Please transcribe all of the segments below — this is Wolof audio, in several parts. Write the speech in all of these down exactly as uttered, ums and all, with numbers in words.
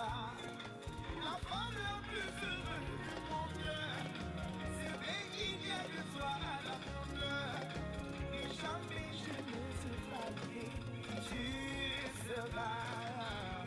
La femme la plus heureuse du monde, c'est vrai qu'il y a de toi à la monde. Et jamais je ne serai pas tu seras.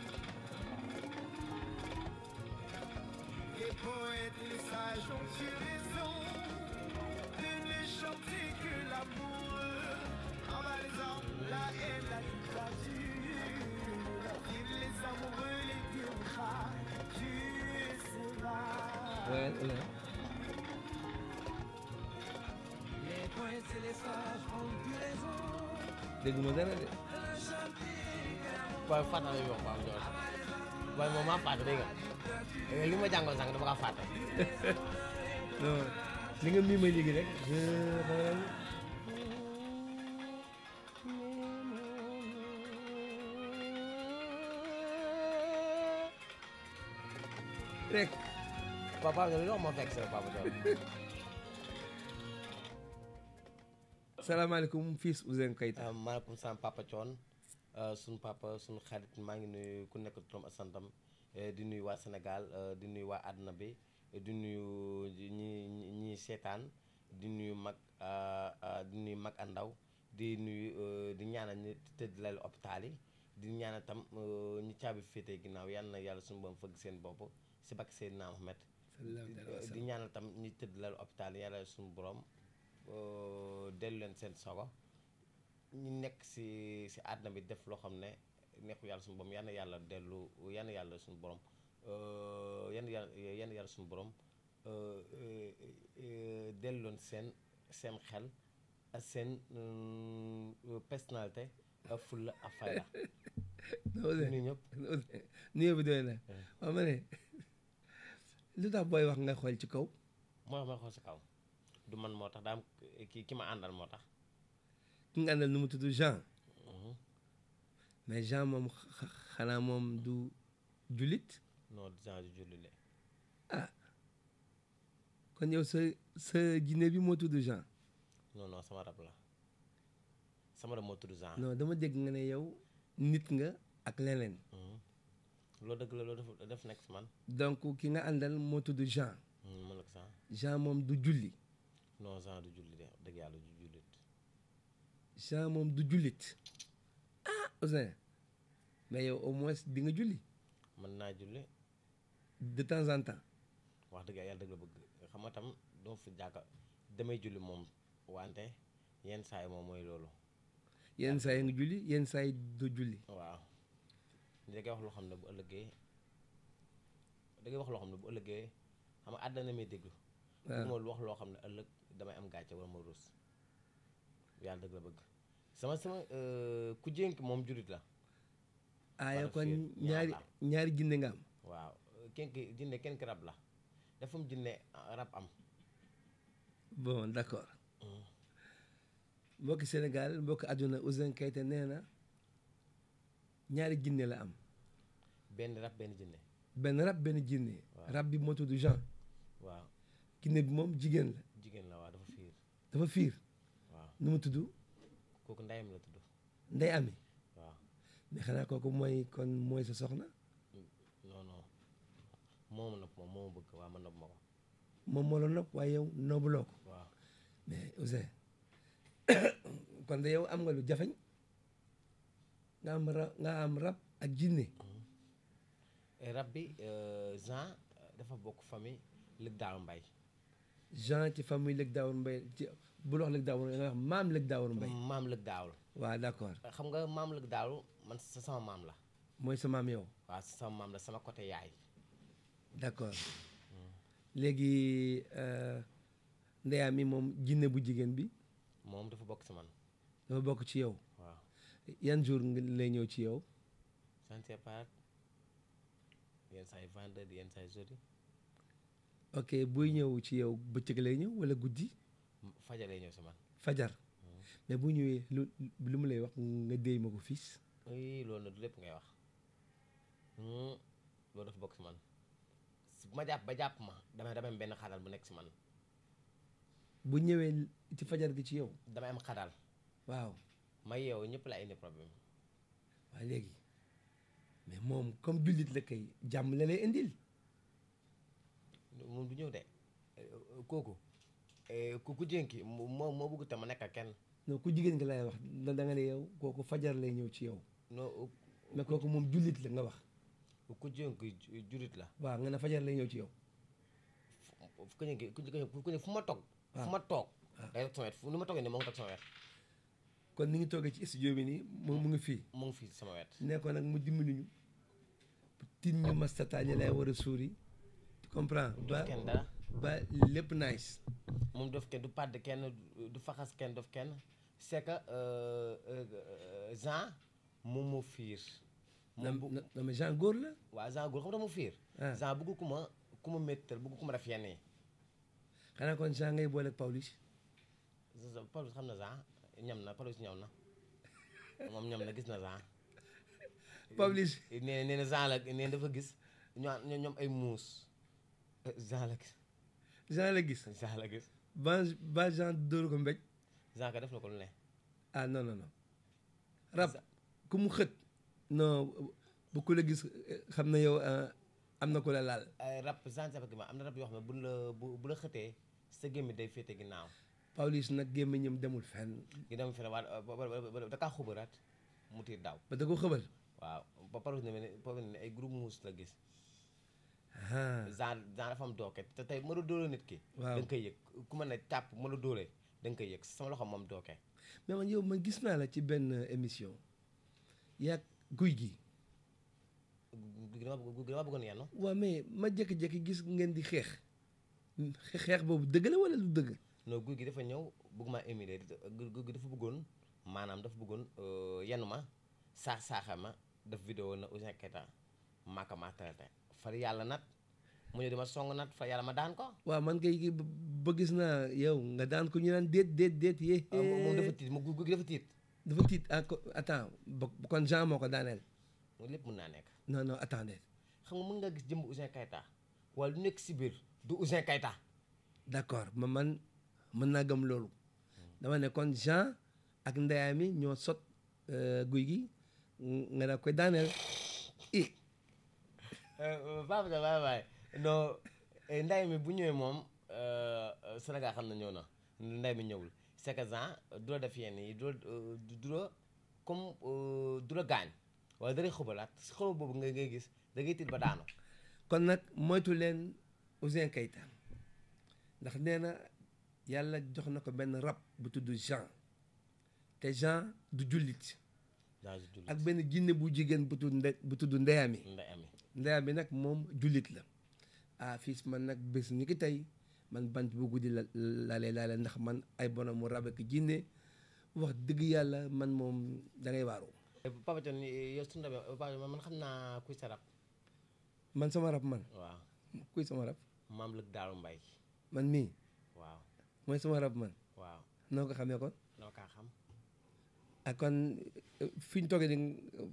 Les poètes, les sages ont eu raison de ne chanter que l'amour, en balisant la haine, la dictature. Vive les amoureux, les démocrates, tu seras. Ouais, ouais. Les poètes et les sages ont eu raison dégguma dara de. de ne chanter que l'amour. waaye fàtte la ñuy wax Pape Ndiol waaye moom maa fàtte dégg nga li ma jàngoon sànq dama kaa fàtte. non li nga mii may léegi rek je xoolal rek Papa Ndiol li wax ma fekk sa Papa Ndiol. salaamaaleykum fils Ouzin Keita. maaleykum salaam Papa Thione suñu papa suñu xarit maa ngi nuyu ku nekk turam ak santam di nuyu waa Sénégal di nuyu waa àdduna bi di nuyu ñi ñi seetaan di nuyu mag di nuyu mag ak ndaw di nuyu di ñaanal ñi tëdd lal hôpital yi di ñaanal tam ñi caabi féetee ginnaaw yal na yàlla suñu borom fëgg seen bopp si bakk Seydina Mohamed di ñaanal tam ñi tëdd lal hôpital yi yàlla suñu borom dellu leen seen sogo ñu nekk si si àdduna bi def loo xam ne neexu yàlla suñu borom yann yàlla dellu yann yàlla suñu borom yann yàlla yann yàlla suñu borom dellu leen seen seen xel ak seen personnalité ak fulla ak fayda nuyu ñëpp nuyoo bi doy na waaw ma ne lu tax booy wax nga xool ci kaw moo tax may xool si kaw du man moo tax daam ki ki ma àndal moo tax ki nga àndal nu mu tudd Jean mais Jean moom xanaa moom du jullit non Jean du jullit le ah kon yow sa sa jinne bi moo tudd Jean non non sama rab la sama rab moo tudd Jean non dama dégg nga ne yow nit nga ak leneen loolu dëgg la loolu def def nekk si man donc ki nga àndal moo tudd Jean mën na ko Jean Jean moom du julli non Jean du julli de dëgg yàlla du jullit Jean moom du jullit ah Ouzin mais yow au moins di nga julli mën naa julli de temps en temps wax dëgg yàlla dëgg la bëgg xam nga tam doo fi jàkka damay julli moom wante yenn saa yi moom mooy loolu yenn saa yi nga julli yenn saa yi doo julli waaw da ngay wax loo xam ne bu ëllëgee da ngay wax loo xam ne bu ëllëgee xam nga àddina may déglu bu ma wax loo xam ne ëllëg damay am gàcce wala ma ruus yàlla dëgg la bëgg sama sama ku jénk moom jullit la ah yow kon ñaari ñaari jinne nga am waaw kenn ki jinne kenn ki rab la dafa am jinne rab am bon d'accord mbokki Sénégal mbokki àdduna Ouzin Keita nee na ñaari jinne la am benn rab benn jinne benn rab benn jinne rab bi moo tudd Jean waaw jinne bi moom jigéen la jigéen la waaw dafa fiir dafa fiir waaw nu mu tudd kooku ndeyam la tudd ndey ami waaw mais xanaa kooku mooy kon mooy sa soxna non non moom nopp moom moo ma bëgg waaw ma nopp ma ko moom moo la nopp waaye yow nobbuloo ko waaw mais Ouzin kon de yow am nga lu jafeñ nga am rab nga am rab ak jinne rab bi Jean dafa bokk famille Lëg Daawur Mbay Jean ci famille Lëg Daawur Mbay ci bul wax Lëg Daawur nga wax maam Lëg Daawur Mbay maam Lëg Daawur waaw d'accord xam nga maam Lëg Daawur man sa sama maam la mooy sa maam yow waaw sa sama maam la sama côté yaay d'accord léegi ndeyaa mi moom jinne bu jigéen bi moom dafa bokk si man dafa bokk ci yow waaw yan jour nga lay ñëw ci yow santé part yenn saa yi vendredi yenn saa yi jeudi ok buy ñëw ci yow bëccëg lay ñëw wala guddi fajar lay ñëw si man fajar mais bu ñëwee lu lu mu lay wax nga déy ma ko fils oui loolu na du lépp ngay wax loolu dafa bokk si man bu ma jàpp ba jàpp ma damay damay am benn xadal bu nekk si man bu ñëwee ci fajar gi ci yow damay am xadal waaw ma yeewu ñëpp la indi problème waaw léegi mais moom comme jullit la kay jàmm la lay indil. moom du ñëw de Euh, kooku eh, ku ku jénki moo moo bëgg tam ma nekk ak kenn. non ku jigéen nga lay wax da da nga ne yow kooku fajar lay ñëw ci yow non mais kooku moom jullit la nga wax. ku jénki ju- jurit la. waaw nga ne fajar lay ñëw ci yow. fu ku jénki ku jénki ku jénki fu ma toog. waaw fu ma toog. waaw. day toog sama wet fu nu ma toogee nii moo ngi toog sama wet. kon ni ngi toogee ci studio bi nii moom mu ngi fii. mu ngi fii sama wet. nekkoon nag mu dimbali ñu tin ñu mastataañe lay war a suuri tu comprends du ba def kenn dara. ba lépp nice. moom def kenn du pàdd kenn du- du faxas kenn def kenn c'est que euh, euh, Jean moom moo fiir. na moom bu na na ma Jean góor la. waaw Jean góor xam nga mu fiir. ah Jean bëgg ku ma ku ma méttal bëgg ku ma def yenn yi. xanaa kon Jean ngay boole ak Pawlish. Pawlish xam na Jean ñam na Pawlish ñëw na moom ñam na gis na Jean. Pawlish nee nee na Jean la nee na dafa gis ñoo ñoom ay muus Jean la gis Jean la gis. Jean la gis ba ba Jean dóor ko mbéj. Jean ka def na ko lu ne. ah non non non rab ku mu xët. non bu ku la gis eh, xam na yow ah, am na ku la laal. ay rab Jean Saba am na rab yoo xam ne bu la bu bu la xëtee sa gémmi day féete ginnaaw. Pawlish nag gémmiñam demul fenn gi dem fi ne waa ba ba da kaa xubaraat mu tiir daaw ba da ko xëbal. waaw ba Pawlish ne Pawlish ne ay groupe muus la gis. ah Jean Jean dafa am dooke te tey ma la dóole nit ki. waaw da nga koy yëg ku ma ne tàpp ma la dóole da nga koy yëg sama loxo moom dooke. mais man yow man gis naa la ci benn émission yaag guy gi. gu dama bëgg dama bëggoon yenn. waaw mais ma jékki-jékki gis ngeen di xeex xeex boobu dëgg la wala lu dëgg. non guy gi dafa ñëw bëgg maa émulé guy gi dafa bëggoon maanaam dafa bëggoon yenn ma saax saaxa ma def vidéo na Ouzin Keita maaka maa traité far yàlla nat mu ñëw di ma song nat far yàlla ma daan ko. waaw man kay gi ba gis naa yow nga daan ko ñu naan déet déet déet yee. ah moom dafa tiit mu guy gi dafa tiit. dafa tiit ah ko attends ba kon Jean moo ko daaneel. lépp mën naa nekk. non non attendez xam nga mën nga gis jëmb Ouzin Keita wala lu nekk si biir du Ouzin Keita. d'accord ma man mën naa gëm loolu. dama ne kon Jean ak ndeyami ñoo sot euh, guy gi nga da koy daaneel i Baba Dia bye bye non nday mi bu ñëwee moom Sénégal xam na ñëw na nday mi ñëwul c'est que Jean du la def yenn yi du la du la comme du la gaañ wala da lay xubalaat si xubal boobu nga ngay gis da ngay tiit ba daanu. kon nag moytu leen Ouzin Keita ndax nee na yàlla jox na ko benn rab bu tudd Jean te Jean du jullit Jean si jullit ak benn jinne bu jigéen bu tudd nde bu tudd ndeyami nday ami ndeyami nag moom jullit la ah fii man nag bés ni ki tey man bant bu guddi la laalee laale ndax man ay bonam mu rab ak jinne wax dëgg yàlla man moom da ngay waaru. Papa Thione yow su ndamee Papa man xam naa kuy sa rab. man sama rab man waaw kuy sama rab maam lëg Daaru Mbay man mii waaw mooy sama rab man waaw noo ko xamee kon noo kaa xam. ak kon fi ñu toogee ni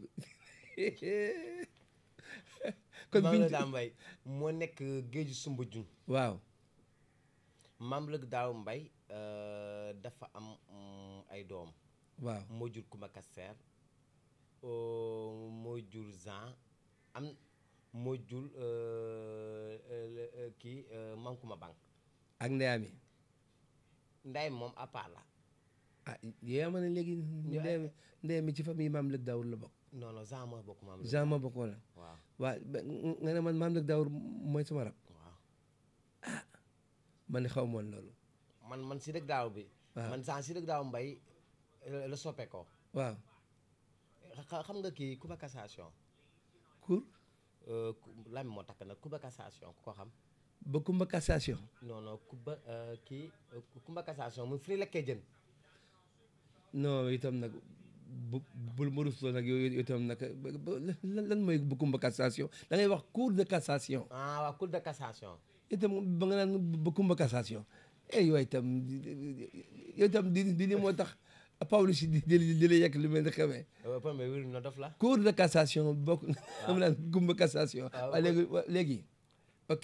kon maam fi ñu lëg Daaru Mbay moo nekk géeju sumba juñ waaw maam lëg Daaru Mbay euh, dafa am mm, ay doom waaw moo jur Kumba Kaseer euh, moo jur Jean am moo jur euh, euh, kii euh, Maam Kumba Bang ak ndeyami nday moom à part la ah yéen ma ne léegi ndeyami ndeyami ci famille maam lëg daawur la bokk non non Jean moo bokk maam lëg Jean ma bokk wala waaw waaw ba- nga ne man maam lëg daawur mooy sama rab waaw man ne xaw moon loolu man man si dëgg daaw bi waaw man Jean si dëgg daaw mbay la la soppe ko waaw xa- xam nga kii Kumba Cassation cour euh, ku- Lami moo takk nag Kumba Cassation ku ko xam ba Kumba Cassation non non Kumba euh, kii euh, Kumba Cassation mu fi ni lekkee jën non itam nag bu bul ma rusloo nag yow itam nag ba- ba- lan lan mooy bu Kumba Cassation da ngay wax cour de cassation ah waaw Cour de Cassation itam ba nga naan ba Kumba Cassation eh yooyu itam yow itam di di li moo tax Pawlish di di di la yekk lu mel ni xewee Euh, premier wéru na dof la cour de cassation bokk am naan Kumba Cassation waaw waaye léegi wa- léegi ok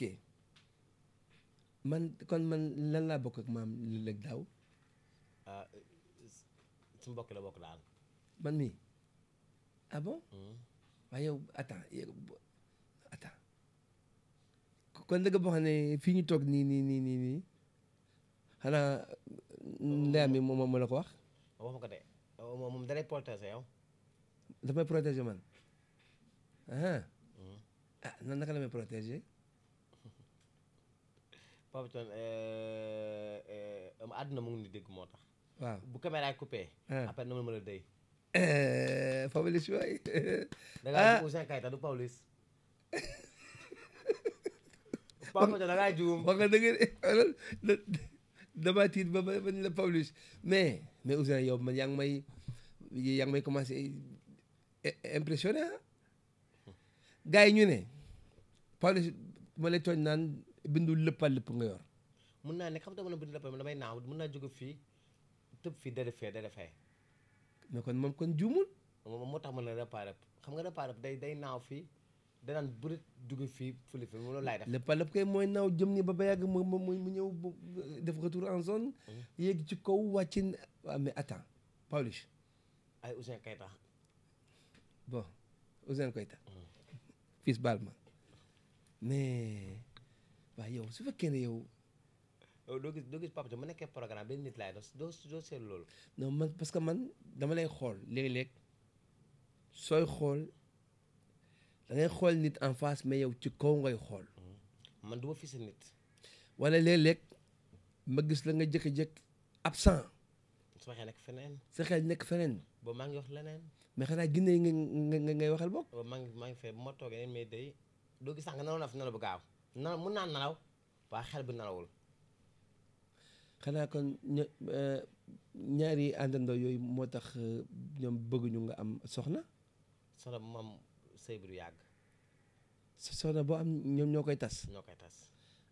man kon man lan laa bokk ak maam lëg daaw ah su mbokk la bokk daal man mii ah bon Hmm. waaye yow attends yow attends kon dëgg boo xam ne fii ñu toog nii nii nii nii nii xanaa ndeyam mi moom moo la ko wax wax ma ko de moom moom dalay protéger yow. dafay protéger man ah ah nan naka la may protéger Papa Thione àdduna mu ngi ni dégg moo tax. waaw bu caméra yi coupé. Ah. après na ma mën a dëy. Pawlish waay da ngaa juum Ouzin Keita du Pawlish. Papa Thione da ngaa juum. wax nga dëgg de damaa tiit ba ba ni la Pawlish mais mais Ouzin yow man yaa ngi may yaa ngi may commencé impressionné ah gars yi ñu ne Pawlish ma lay tooñ naan bindu lépp a lépp nga yor mun naa ne xam nga mën a bind lépp damay naaw mun naa jóge fii tëb fii dara fee dara fee. mais kon moom kon juumul moom moo tax mën na réparé xam nga réparé day day naaw fii danaan bëri jóge fii fële fi loolu laay def. lépp a lépp kay mooy naaw jëm ni ba ba yàgg mu mu mu ñëw bu- def retour en zone yéegi ci kaw wàcc waaw mais attends Pawlish ay Ouzin Keita. bon Ouzin Keita fils baal ma mais waaw yow su fekkee ne yow yow doo gis doo gis Papa Thione ma nekkee programme benn nit laay doo doo doo seetlu loolu. non man parce que man dama lay xool léeg-léeg sooy xool da ngay xool nit en face mais yow ci kaw ngay xool man du ma fi sa nit. wala léeg-léeg ma gis la nga jékki-jékki absent su ma xee nekk feneen sa xel nekk feneen boobu maa ngi wax leneen mais xanaa ginne yi nga nga ngay waxal bokk boobu maa ngi maa ngi fee bu ma toogee mais day doo gis sax nga nelaw na fi nelaw bu gaaw nelaw mun naa nelaw waa xel bi nelawul. xanaa kon ña ñaari àndandoo yooyu moo tax ñoom bëgguñu nga am soxna soxna bu moom sëy bi du yàgg sa soxna boo am ñoom ñoo koy tas ñoo koy tas.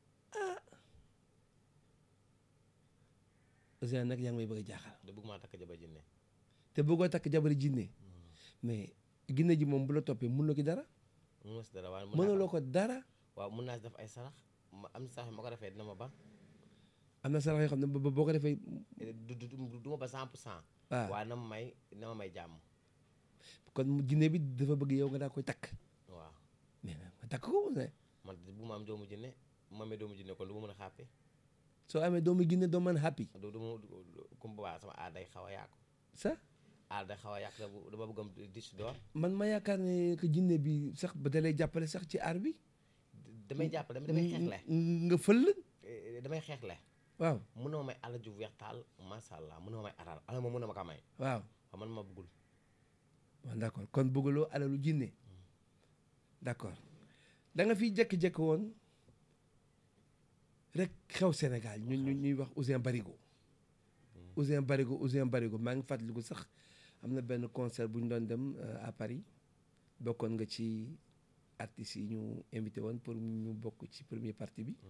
Ouzin nag yaa ngi may bëgg a jaaxal da bëgg maa takk jabar jinne. te bëggoo takk jabari jinne mais ginne ji moom bu la toppee mun na ki dara mun na si dara waaye mun naa mënuloo ko dara waaw mun naa si def ay sarax ma am na sarax ma ko defee dina ma ba am na sarax yoo xam ne ba boo ko defee du du du ma ba cent pour cent. waaw waaye na ma may na ma may jàmm. kon jinne bi dafa bëgg yow nga daa koy takk waaw mais nga takk ko Ouzin man bu ma am doomu jinne ma amee doomu jinne kon du ma mën a xàppe. soo amee doomu jinne doo mën happy du du ma comme bu baax sama aar day xaw a yàqu. ça aar day xaw a yàqu dama bëgg am dis door. man ma yaakaar ne que jinne bi sax ba da lay jàppale sax ci aar bi damay jàpp damay damay xeexle. nga fël damay xeexle. waaw mënoo may ala ju weex taal macha allah mënoo may alal ala moom mënoo ma ko may. waaw waaw man ma bëggul. waaw d'accord kon bëggaloo alalu jinne d'accord da nga fiy jékki-jékki woon rek xew Sénégal ñu ñu ñuy wax Ouzin Barigo Ouzin Barigo Ouzin Barigo maa ngi fàttaliku sax am na benn concert bu ñu doon dem à Paris bokkoon nga ci artistes yi ñu invité woon pour ñu bokk ci première partie bi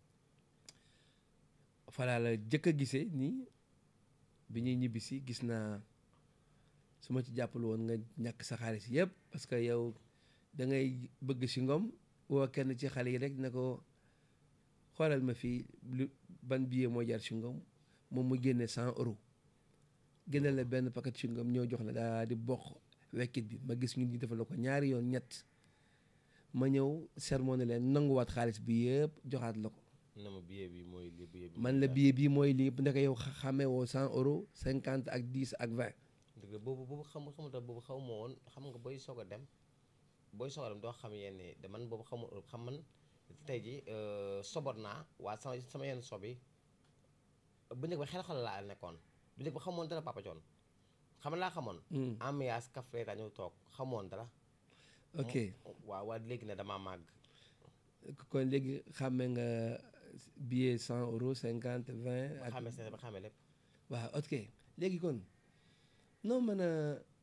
falaa la jëkk a gisee nii bi ñuy ñibbisi gis naa su ma ci jàppale woon nga ñàkk sa xaalis yëpp parce que yow da ngay bëgg si ngom woo kenn ci xale yi rek ne ko xoolal ma fii lu ban billet moo jar si ngom moom mu génne cent euros génne la benn paquet si ngom ñoo jox la daa di bokk wekkit bi ma gis ñu di defal la ko ñaari yoon ñett ma ñëw sermoné leen nanguwaat xaalis bi yëpp joxaat la ko na ma billet bi mooy lii billet bi. man la billet bii mooy lii ndeke yow xamee woo cent euros cinquante ak dix ak vingt dëgg la boobu boobu xam nga xamata boobu xaw ma woon xam nga booy soog a dem booy soog a dem doo xam yenn de man boobu xamu xam man tey ji sobot naa waa sama sama yenn sob yi bu njëkk ba xel xel laa nekkoon bu njëkk ba xamoon dara Papa Thione xam laa xamoon ambiance café ta ñëw toog xamoon dara ok waaw waa léegi ne damaa màgg kon léegi xàmme nga billet cent euros cinquante vingt ba ak xamee seen ba xamee lépp waaw ok léegi kon noo mën a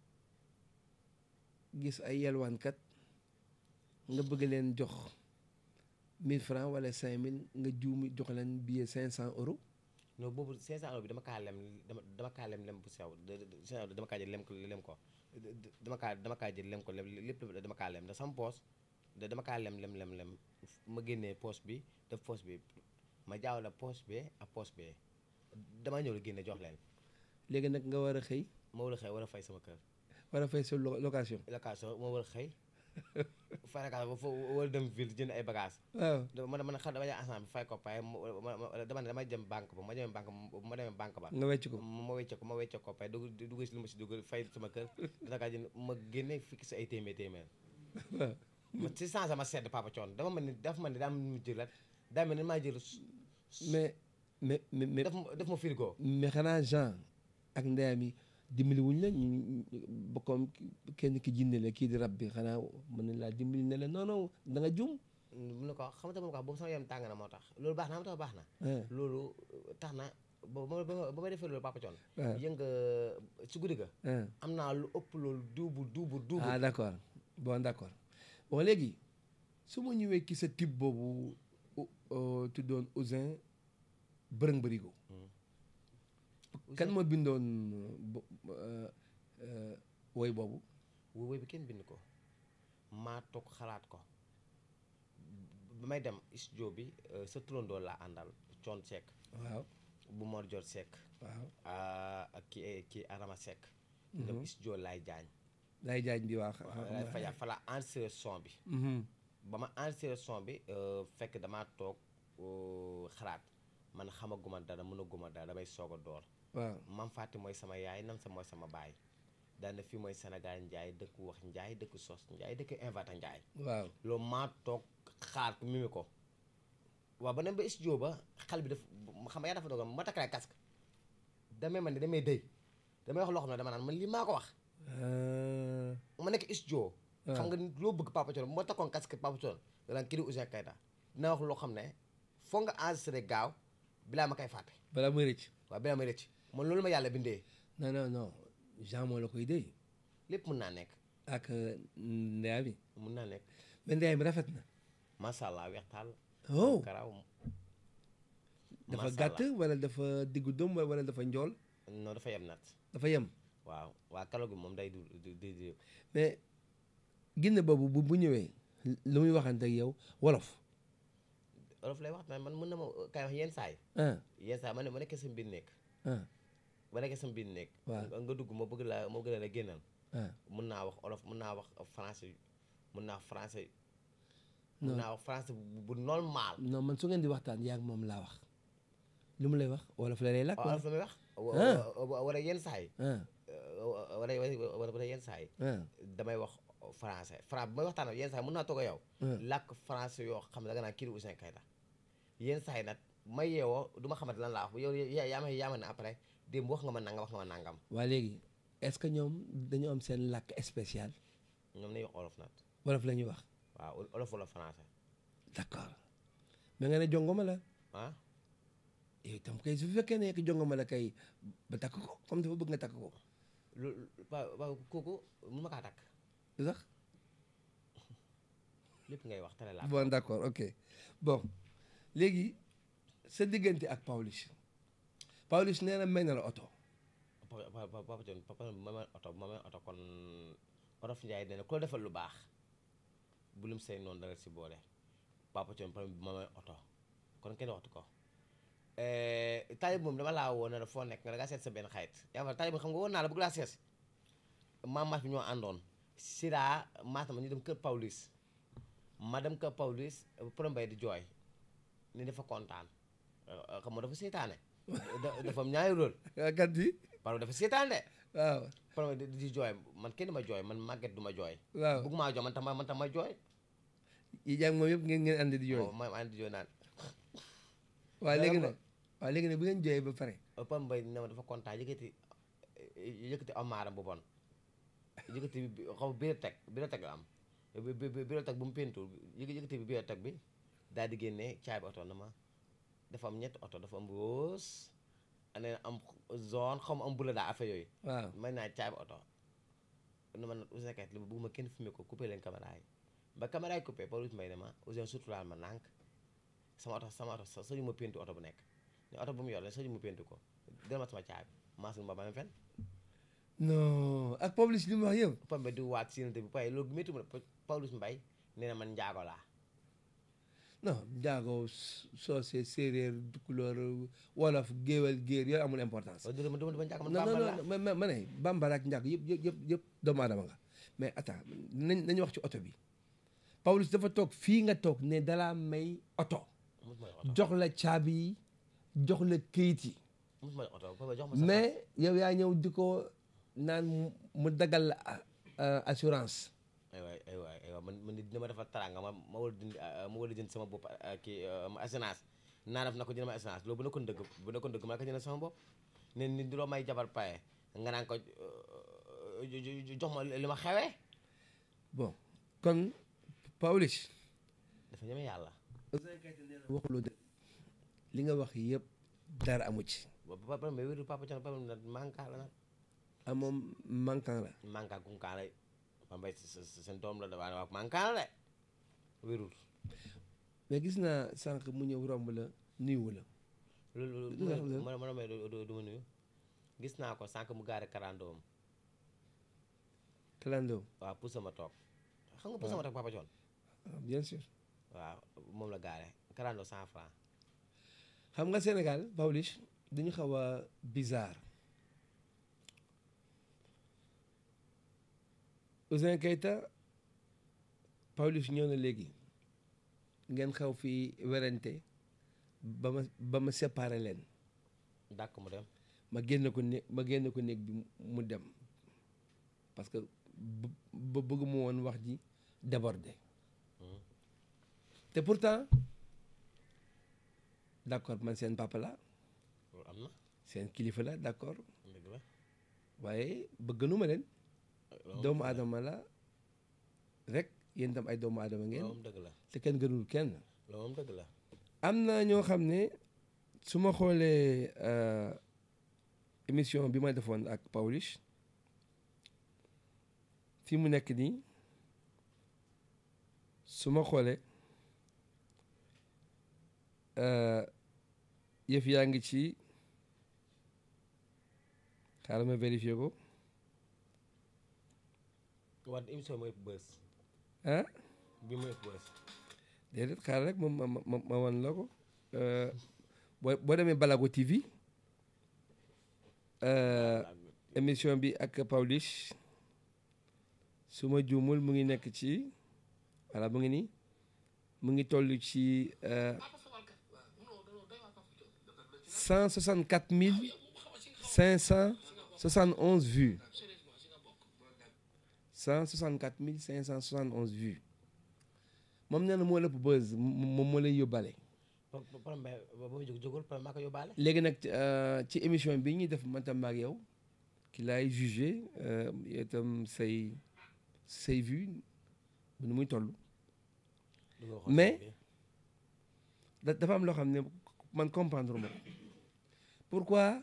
gis ay yelwaankat nga bëgg leen jox mille francs wala cinq mille nga juumi jox leen billet cinq cent euros non boobu cinq cent euros bi dama kaa lem dama dama kaa lem lem bu sew cinq cent euros dama kaa jël lem ko lem ko dama kaa dama kaa jël lem ko lem lépp dama kaa lem da sama poos dama kaa lem lem lem lem ma génnee poos bi def poos bi ma jaaw la poos bi ak poos bi dama ñëw la génne jox leen léegi nag nga war a xëy ma war a xëy war a fay sama kër war a fay sa lo- location location ma war a xëy fay na kaas ba foo wala dem ville jënd ay bagages. waaw dama dama xam dama jaay ensemble bi fay ko pay ma ma dama ne damay dem banque ba ma demee banque ma demee banque ba. nga wecc ko ma wecce ko ma wecce ko pay dugg dugg si lu ma si dugg fay sama kër dina kaa jënd ma génne fii si ay téeméer téeméer. waaw ma si changé ma sedd Papa Thione dafa mel ni dafa mel ni daa mu jël rek daa mel ni maa jël. mais mais mais mais daf ma daf ma frigo. mais xanaa Jean ak ndeyam yi dimbali wuñ la ñu bokkoom kenn ki jinne la kii di rab bi xanaa mën na laa dimbali ne la non non da nga jum. mu ne ko xam nga mu ne ko boobu sama yaram tàng na moo tax loolu baax na am tax baax na. loolu tax na ba ba ba ma defee loolu Papa Thione. waaw yënga si guddi ga. am naa lu ëpp loolu duubu duubu duubu. ah d' accord bon d' accord bon léegi su ma ñëwee ki sa type boobu tuddoon Ouzin Bërëng Bërigo. kan moo bindoon woy boobu. woy bi kenn bind ko maa toog xalaat ko ba may dem studio bi sa turandoo laa àndal Thione Seck. waaw bu Mor Dior Seck. waaw ak kii kii Arama Seck. dem studio Laye Diagne. Laye Diagne bi waaw. waaw fa fa la enregistré son bi. ba ma enregistré son bi fekk damaa toog xalaat man xamaguma dara mënaguma dara damay soog a door. waaw Mam Fati mooy sama yaay nam sa mooy sama baay daana fii mooy Sénégal Njaay dëkk wax Njaay dëkk sos Njaay dëkk invata Njaay. waaw loolu maa toog xaar ko mimi ko waaw ba dem ba studio ba xal bi daf xam nga yaa dafa dogal ma takk rek casque damay man ni damay dëy damay wax loo xam ne dama naan man lii maa ko wax. ma nekk studio. xam nga loo bëgg Papa Thione moo takkoon casque Papa Thione danaan kii di Ouzin Keita dina wax loo xam ne foo nga enregistré gaaw bilaa ma koy fàtte. balaa muy rëcc. waaw bilaa may rëcc man loolu ma yàlla bindee. non non non Jean moo la koy déy. lépp mun naa nekk. ak ndeya bi. mun naa nekk. mais ndeya bi rafet na. macha allah weextaal. oh karaw. dafa gàtt wala dafa diggu dóom wala dafa njool. non dafa yem nat. dafa yem. waaw waa karaw gi moom day du du du. mais ginne boobu bu bu ñëwee lu muy waxante ak yow wolof. wolof lay wax man mën na ma kay wax yenn saa yi. yenn saa yi ma ne ma nekkee sa mbir nekk. ba nekkee sa mbir nekk. waaw nga dugg ma bëgg la moo gën a la génnal. ah mun naa wax olof mun naa wax français mun naa wax français. non mun naa wax français bu normal. non man su ngeen di waxtaan yaa ak moom laa wax lu mu lay wax wolof la lay lakk. olof la may wax. wala yenn saa yi. wala wala yenn saa yi. damay wax français fra bu may waxtaan ak yenn saa yi mun naa toog a yow. làkk français yoo xam ne da nga naan kii di Ouzin Keita yenn saa yi nag ma yeewoo du ma xamante lan laa wax yow yaa ma yaa ma ne après démb wax nga ma nangam wax nga ma nangam. waa léegi est-ce que ñoom dañu am seen làkk spécial. ñoom nañu wax olof nag. wolof la ñuy wax. waaw olof wala français. d'accord mais nga ne jongoma la. ah. yow itam kay su fekkee ne que jongoma la kay ba takk ko comme dafa bëgg nga takk ko. lu waaw waaw kooku mun ma kaa takk. lu tax. lépp ngay wax tele laa. bon d'accord ok bon léegi sa diggante ak Pawlish Pawlish nee na may na la oto. Papa Papa Thione papa ma may oto ma may oto kon Olof Njaay nee na ku la defal lu baax bu lim say noonu dara si boole Papa Thione ma may oto kon kenn waxtu ko. taalib moom dama laa woo ne la foo nekk nga da ngaa seet sa benn xayit yaa fa taalib xam nga woon naa la bëgg laa seet maam maas bi ñoo àndoon Sira maas na ma ñu dem kër Pawlish ma dem kër Pawlish Pro Mbay di jooy ni dafa kontaan xam nga dafa seetaane dafa am ñaari rôle kat bi parce que dafa seetaan de waaw Pro Mbay di jooy man kenn du ma jooy man màgget du ma jooy waaw bëgg maa jooy man tam man tam ma jooy yi jàng moom yëpp ngeen ngeen ànd di jooy. ma ànd di jooy naan waaw léegi nag waaw léegi nag bu ngeen jooyee ba pare. Pro Mbay ne ma dafa kontaan yëkkati yëkkati amaaram bu bon yëkkati xaw biir teg biir teg la am biir teg bu mu pentu yëkkati bi biir teg bi daal di génnee caabi oto na ma dafa am ñetti oto dafa am rose nee na am zone xaw ma am bula daa affaire yooyu. waaw may naa caabi oto ne ma Ouzin Keita li bëgguma kenn filmé ko coupé leen caméra yi ba caméra yi coupé Pawlish Mbaye ne ma Ouzin surtout laal ma nànk sama oto sama oto sa sëñu ma pentu oto bu nekk ne oto bu mu yor ne sëñu ma pentu ko del ma sama caabi maasul ma ba ma fen non ak Pawlish li mu wax yëpp. Pawlish Mbaye di waat sinante bi pay loolu métti mu ne Pawlish Mbaye nee na man njaago laa non njaago soose séeréer tukulóor wolof géwél géer yooyu amul importance. dama dama dama njaago man non bambara non ma ma ne bambara ak njaago yëpp yëpp yëpp yëpp doomu aadama nga mais attends nañ nañu wax ci oto bi Pawlish dafa toog fii nga toog ne dalaa may oto mosuma jox oto jox la caabi yi jox la këyit yi mosuma jox oto papa jox ma sa mais yow yaa ñëw di ko naan mu- mu dagal la euh, assurance ay waay ay waay ay waay man man dina ma defal taraanga ma ma war a dindi ma war a jënd sama bopp ah, kii ah, ma assurance naa def na ko jënd ma assurance loolu bu nekkoon dëgg bu nekkoon dëgg ma ko jënd sama bopp ne nit du loo may jabar paye nga naan ko euh, jo- jo- jox ma li ma xewee bon kon Pawlish dafa ñeme yàlla waxuloo dëgg li nga wax yëpp dara amu ci ba ba ba mais wéru papa Thione papa nag manka la nag amoom manquant la manka gunkaa lay ma mbay seen doom la da waaye wax manka la de wérul mais gis naa sànq mu ñëw romb la nuyu la loolu Lu tax loolu? ma ma may du ma nuyu gis naa ko sànq mu gaare karandoom kalandoo waaw pour sama toog xam nga pour sama toog papa Thione ah, bien sûr waaw moom la gaare karando cent francs xam nga Sénégal Pawlish dañu xaw a bizarre Ouzin Keita Pawlish ñëw na léegi ngeen xaw fi werante ba ma ba ma séparé leen dàkk mu dem ma génn ko né ma génn ko néeg bi mu dem parce que ba bëgg mu woon wax ji déborder te pourtant d'accord man seen papa la loolu am na seen kilifa la d'accord dëgg la waaye bëgganu ma leen loolu doomu aadama la rek yéen tam ay doomu aadama ngeen moom dëgg la te kenn gënul kenn loolu moom dëgg la am na ñoo xam ne su ma xoolee euh, émission bi ma defoon ak Pawlish fi mu nekk nii su ma xoolee euh, yëf yaa ngi ci xaaral ma vérifier ko war émission mooy bës ah bi mooy bës déedéet xaaral rek ma ma ma ma wan la ko euh, boo boo demee Balago T V euh, émission bi ak Pawlish su ma juumul mu ngi nekk ci voilà mu ngi nii mu ngi toll ci cent soixante quatre mille cinq cent soixante onze vues cent soixante quatre mille cinq cent soixante onze vues moom nee na moo lépp buzz moom moo lay yóbbaale. problème ba ba jóg jógul problème maa ko yóbbaale léegi nag ci émission bi ñuy def man tam ak yow ki laay jugé itam say say vues nu muy toll mais da dafa am loo xam ne man comprendre ma ko pourquoi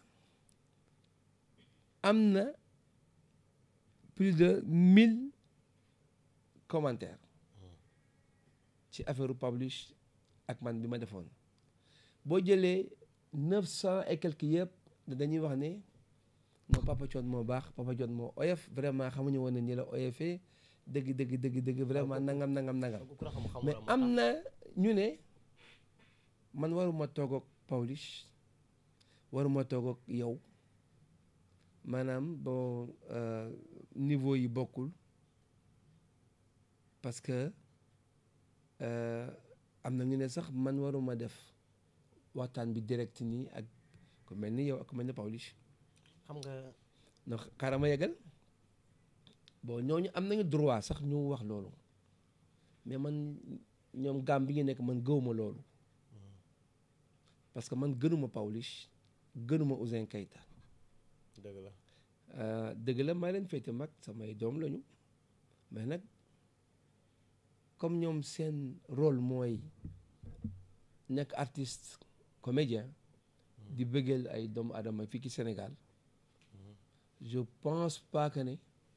am na plus de mille commentaires ci affaire Pawlish ak man bi ma defoon boo jëlee neuf cent et quelques yëpp dañuy wax ne non Papa Thione moo baax Papa Thione moo oyof vraiment xamuñu woon ne ni la oyofee dëgg dëgg dëgg dëgg vraiment nangam nangam nangam mais am na ñu ne man waruma toog ak Pawlish waruma toog ak yow maanaam bon euh, niveau yi bokkul parce que euh, am na ñu ne sax man waruma def waxtaan bi direct nii ak ku mel ni yow ak ku mel ni Pawlish xam nga ndax xaaral ma yegal bon ñooñu am nañu droit sax ñu wax loolu mais man ñoom gàm bi ñu nekk man gëwuma loolu parce que man gënuma Pawlish gënuma Ouzin Keita dëgg la euh, dëgg la maa leen féete mag samay doom lañu mais nag comme ñoom seen rôle mooy nekk artiste comédien di bëggeel ay doomu aadama fii ci Sénégal je pense pas que ne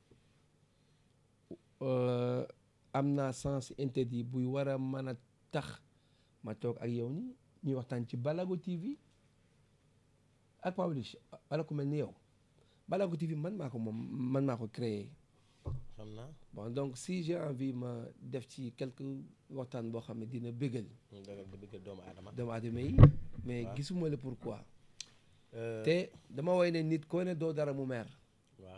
euh, am naa sens interdit buy war a mën a tax ma toog ak yow ni ñuy waxtaan ci Balago T V ak Pawlish wala ku mel ni yow Balago T V man maa ko moom man maa ko créé xam naa bon donc si j'ai envie ma def ci quelque waxtaan boo xam ne dina bëggal dëgg di bëgg doomu aadama doomu aadama yi mais waaw. gisuma le pourquoi Euh, te dama woy ne nit koo ne doo dara mu mer waaw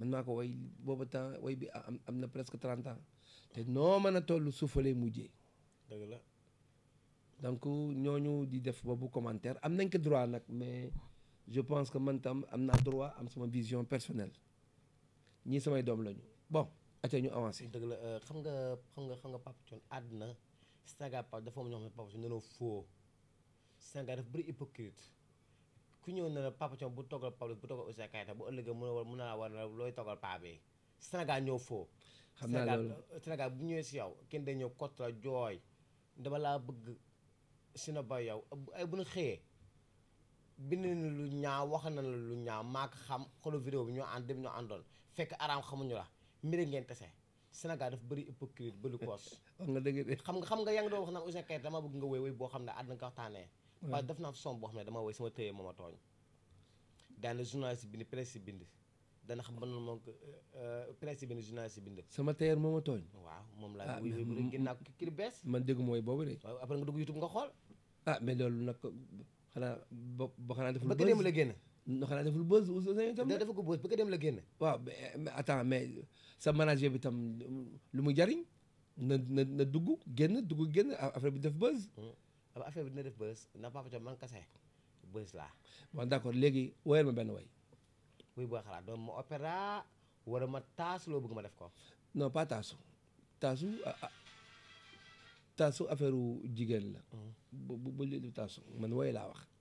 man maa ko way booba temps way bi am am na presque trente ans te noo mën a toll suufalee mujjee dëgg la. donc ñooñu di def boobu commentaire am nañ ko droit nag mais je pense que man tam am naa droit am sama vision personnelle ñii samay doom lañu bon ate ñu avancé. dëgg la euh, xam nga xam nga xam nga Papa Thione àdduna Sénégal Papa dafa am ñoo xam ne Papa Thione dañoo faux Sénégal dafa bëri hypocrite ku ñëw ne la Papa Thione bu toggal Pawlish bu toggal Ouzin Keita bu ëllëgee mën a war mën naa war na looy toggal paa bi Sénégal ñoo faux. xam naa loolu Sénégal Sénégal bu ñëwee si yow kenn day ñëw kott la jooy dama laa bëgg si na ba yow ay bu ñu xëyee bind na lu ñaaw wax na la lu ñaaw maa ko xam xolu vidéo bi ñoo ànd dem ñoo àndoon fekk araam xamuñu la mbiri ngeen tese Sénégal dafa bëri hypocrite bëri koos. wax nga dëgg de. xam nga xam nga yaa ngi doon wax naan Ouzin Keita dama bëgg nga woy woy boo xam ne àdduna nga ko waxtaanee. waaye def naa son boo xam ne dama woy sama tëyee mooma tooñ daana journaliste bind presse bind dana xam ba noonu moom presse bind journaliste bind. sama tailleur moo ma tooñ. waaw moom laa woy woy bu rek génn naa ko kii bees. man dégg mooy boobu de. waaw après nga dugg YouTube nga xool. ah mais loolu nag xanaa ba ba xanaa deful. bëgg dem la génn. no xanaa deful buzz Ouzin itam. dafa ko buzz bëgg dem la génn. waaw mais attends mais sa manager bi tam lu mu jariñ na na na dugg génn dugg génn affaire bi def buzz. affaire bi dina def buzz na Papa Thione man kase buzz laa. bon d'accord léegi woyal ma benn way. wuy boo xalaat doon ma opéra wala ma taasu loo bëgg ma def ko. non pas taasu taasu taasu affaire jigéen la. bu bu bu lu taasu man woy laa wax.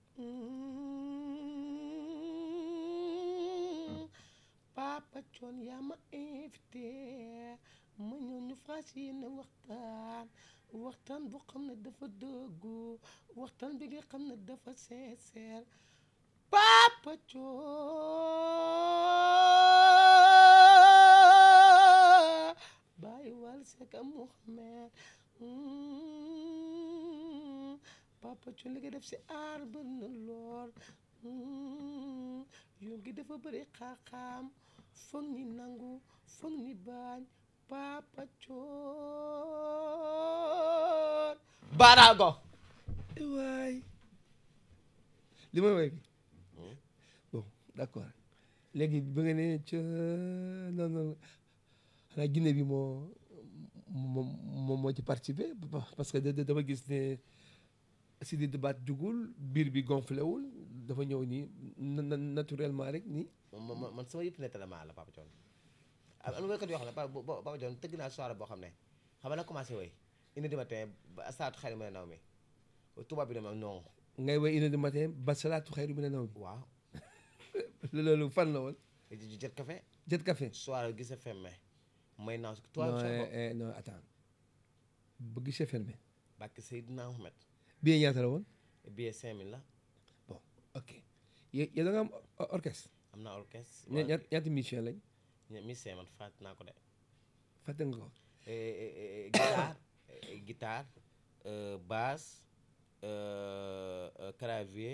Papa Thione yaa ma invité ma ñëw ñu fas yéene waxtaan waxtaan boo xam ne dafa dëggu waxtaan bi nga xam ne dafa sincère Papa Thione bàyyi wal Seck Mouhamed Papa Thione li nga def si aar bër na lool yoon gi dafa bëri xaaxaam foog ni nangu foog ni bañ Papa Thione baaraago waay li may woy bi bon d'accord léegi ba nga ne ca non non xanaa Guinée bi moo moo moo ci participé parce que dama gis ne si di baat jugul biir bi gonflé wul dafa ñëw nii naturellement rek nii. man man sama yëpp nettalement la Papa Thione am na woykat yoo xam ne Papa Thione tëgg naa soirée boo xam ne xam nga nag commencé woy une heure du matin ba salaatu xayru mina naw mi tubaab bi dama non. ngay woy une heure du matin ba salaatu xayru mina naw mi. waaw. loolu fan la woon. Jet Café. Jet Café. soirée Guichet fermé may naaw si. non non attends ba Guichet fermé. Bakk Seydina Mohamed. billet ñaata la woon. billet cinq mille la. bon ok yow da nga am orchestre. am naa orchestre. ñaata ñaata musicien lañ. musicien man fàtte naa ko de. fàtte nga ko. guitare guitare basse clavier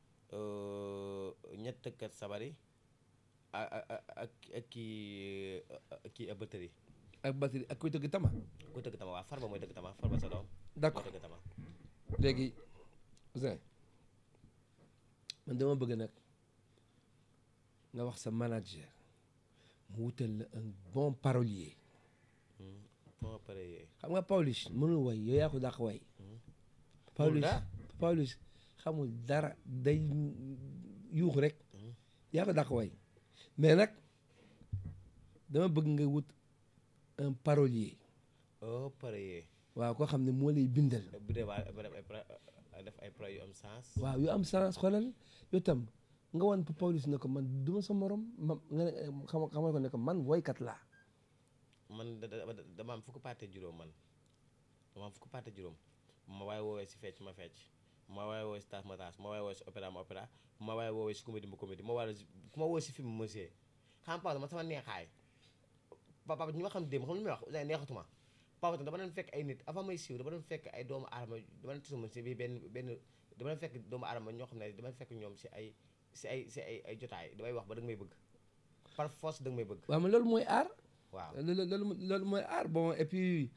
ñett tëkkat sabari ak ak ak kii kii ak batterie. ak batterie ak kuy tëgg tama. kuy tëgg tama waaw Farba mooy tëgg tama Farba sa doom. d'accord mooy tëgg tama. léegi Ouzin man dama bëgg nag nga wax sa manager mu wutal la un bon parolier. bon parolier. xam nga Pawlish mënul way yow yaa ko dàq way. Pawlish Pawlish xamul dara day yuuxu rek. yaa ko dàq way mais nag dama bëgg nga wut un parolier. oh parolier. waaw koo xam ne moo lay bindal. bu dee waa def ay pro yu am sens. waaw yu am sens xoolal yow tam nga wan Pawlish ne ko man duma sa morom ma nga ne xam xamal ko ne ko man woykat laa. man dama am fukki paate juróom man dama am fukki paate juróom ma waaye woowee si fecc ma fecc ma waaye woowee si taas ma taas ma waaye woowee si opéra ma opéra ma waaye woowee si comédie ma comédie ma waaye ku ma woowee si film ma see xam nga man sama neexaay papa ñi ma xam démb xam lu may wax Ouzin neexatuma papa dama doon fekk ay nit avant may siiw dama doon fekk ay doomu aadama dama doon tisuma si bi benn benn dama doon fekk doomu aadama ñoo xam ne dama fekk ñoom si ay si ay si ay ay jotaay damay wax ba da nga may bëgg par force da nga may bëgg. waaw mais loolu mooy aar. waaw loolu loolu loolu mooy aar bon et puis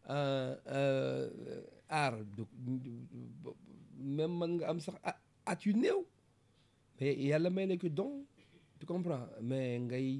aar du même man nga am sax at yu néew mais yàlla may la ko don tu comprends mais ngay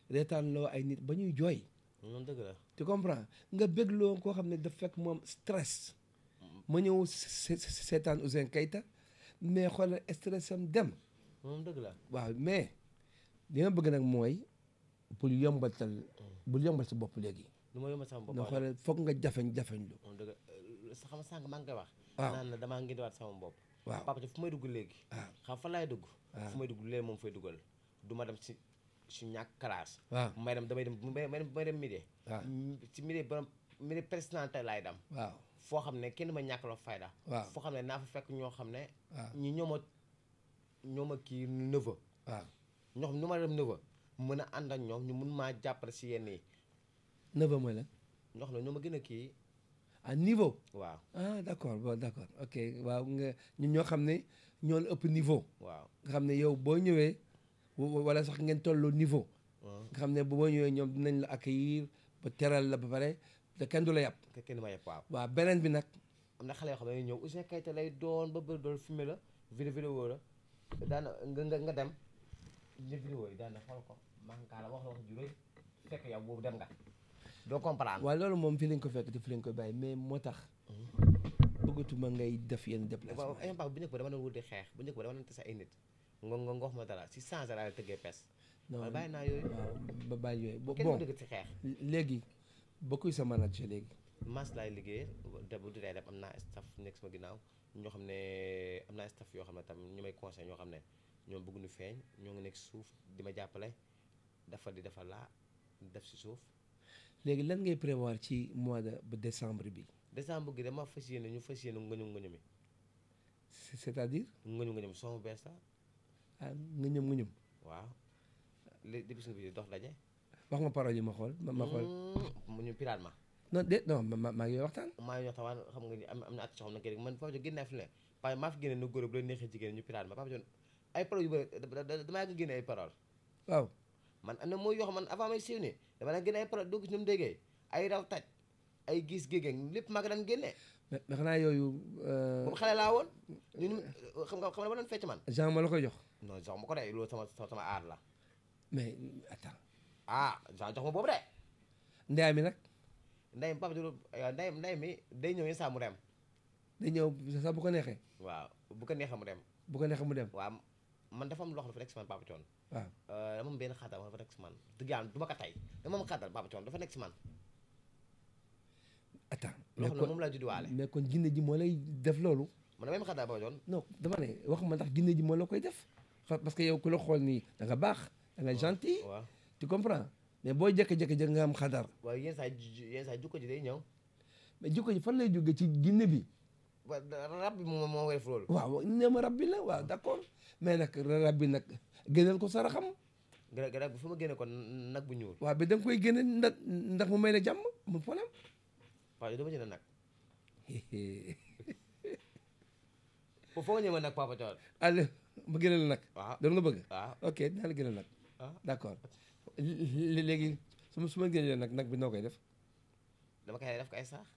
reetaan loo ay nit ba ñuy jooy. noonu dëgg la. tu comprends nga bégloo koo xam ne daf fekk moom stress. ma ñëw se- se- seetaan Ouzin Keita mais xoolal stress am dem. moom dëgg la. waaw mais li ma bëgg nag mooy bul yombatal bul yombal sa bopp léegi. lu ma yombal sama bopp. nga xoolal foog nga jafeñ jafeñ lu. moom dëgg la sa xam sànq maa ngi koy wax. waaw naan la damaa ngi waat sama bopp. waaw papa fu may dugg léegi. waaw xam fa laay dugg. waaw fu may dugg léegi moom fay duggal du ma dem si si ñàkk classe. waaw may dem damay dem may dem may dem midi. waaw ci midi borom midi président tey laay dem. waaw foo xam ne kenn ma ñàkk la fayda. waaw foo xam ne naa fa fekk ñoo xam ne. waaw ñi ñoo ma ñoo ma kii neveu. waaw ñoo xam ne nu ma dem neveu mën a ànd ak ñoom ñu mun maa jàppale si yenn yi. neveu mooy lan ñoo xam ne ñoo ma gën a kii. à niveau. waaw ah d' accord bon d' accord ok waaw nga ñun ñoo xam ne ñoo la ëpp niveau. waaw. nga xam ne yow boo ñëwee wa- wala sax ngeen tolloo niveau. nga xam ne bu boo ñëwee ñoom dinañ la accueillir ba teral la ba pare te kenn du la yàpp. ke kenn ma yëpp waaw. waaw beneen bi nag. am na xale yoo xam ne ñëw Ouzin Keita lay doon ba bëri doon filmé la vidéo vidéo la daana nga nga nga dem jël vidéo yi daana xool ko mankaa la wax la wax juróoy fekk yow boobu dem nga doo comprendre. waaw loolu moom fi lañ ko fekk te fi lañ koy bàyyi mais moo tax bëggatuma ngay def yenn déplacement. waaw ay bu njëkk ba dama doon wut di xeex bu njëkk ba dama doon tase ay nit nga nga nga wax ma dara si changé laa la tëggee pes. non waaye bàyyi naa yooyu. waaw ba bàyyi yooyu. bo- kenn bon mu dëgg si xeex. léegi ba kuy sa manager léegi. mas laay liggéey te bu dee dem am naa staff nekk sama ginnaaw ñoo xam ne am naa staff yoo xam ne tam ñu may conseil ñoo xam ne ñoom bëgguñu feeñ ñoo ngi nekk suuf di ma jàppale dafa di dafa laa def si suuf. léegi lan ngay prévoir ci mois de ba décembre bi. décembre gi dama fas yéene ñu fas yéene ngëñum ngëñumi c' est à dire ngëñum ngëñum soo bees la ah nga ñëm nga ñëm waaw léegi depuis suñu bi dox daje. wax ma parole yi ma xool ma ma xool. mu ñu pirate ma. non de non ma ma maa ngi waxtaan. maa ngi wax taxawaan xam nga ni am am na at soo xam ne kii man Papa John génne fi ne parce que maa fi génne na góor bu la neexee jigéen ñu pirate ma Papa John ay parole yu bëri damaa yàgg génne ay parole waaw man am na mooy yoo xam man avant may siiw ni dama daan génne ay parole doo gis ñu mu déggee ay raw taj ay gis géegéen lépp maa ko daan génne mais mais xanaa yooyu. boobu xale laa woon ñun xam nga xam nga dama doon fecc man Jean ma la koy jox. non jox ma ko de loolu sama sama aar la mais attends ah Jean jox ma boobu de ndeyaay mi nag ndeyam Papa John ndey ndey mi day ñëw yenn saa mu dem day ñëw sax bu ko neexee. waaw bu ko neexee mu dem bu ko neexee mu dem. waaw man dafa am loxo dafa nekk si man Papa John waaw dama am benn xatal dafa nekk si man dëgg yàlla du ma ko tey dama am xatal Papa John dafa nekk si man attends loo mais xam ne kon moom laa judduwaale mais kon jinne ji moo lay def loolu. man dama am xatal Papa John non dama ne wax ma ndax jinne ji moo la koy def fa- parce que yow ku la xool nii da nga baax da nga gentil waaw tu comprends mais boo jékki-jékki jëkk nga am xadar waaye yenn saa yi yenn saa yi jukko ji day ñëw mais jikko ji fan lay jóge ci jinne bi. wa rab bi moom moo koy def loolu waaw nee ma rab bi la waaw d' accord mais nag rab bi nag génneel ko saraxam gara gara bu fu ma génne ko nag bu ñuul waaw bi da nga koy génne ndax ndax mu may la jàmm mu problème. waaw dama jënd nag foofu foo nga ñëwee nag Papa John allez ma génneel nag. waaw doon nga bëgg. waaw ok dinaa la génneel nag. ah d' accord lé- léegi su ma su ma génneel nag nag bi noo koy def. dama koy def ko ay saax